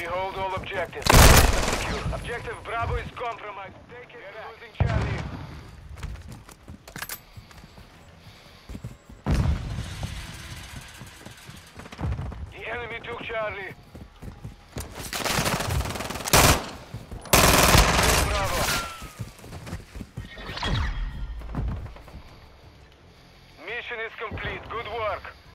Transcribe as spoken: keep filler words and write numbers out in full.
hold all objectives. Secure. Objective Bravo is compromised. Take it. They're losing Charlie. The enemy took Charlie.